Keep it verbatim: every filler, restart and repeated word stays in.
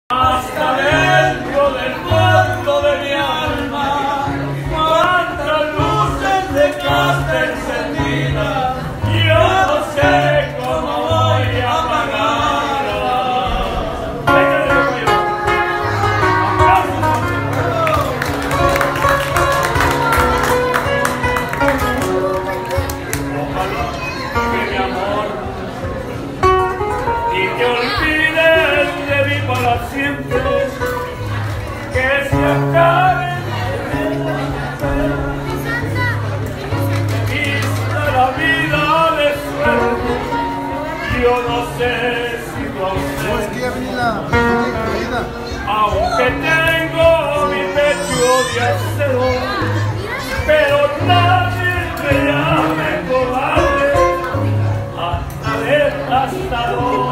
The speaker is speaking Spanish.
Hasta dentro del fondo de mi alma, cuántas luces dejaste encendidas, yo no sé cómo voy a apagarlas. Ojalá que mi amor y te olvides de mí para siempre, que se acabe la vida de suerte. Yo no sé si tu ausencia, aunque tengo mi pecho de acero, pero nadie me llame cobarde hasta ver hasta dónde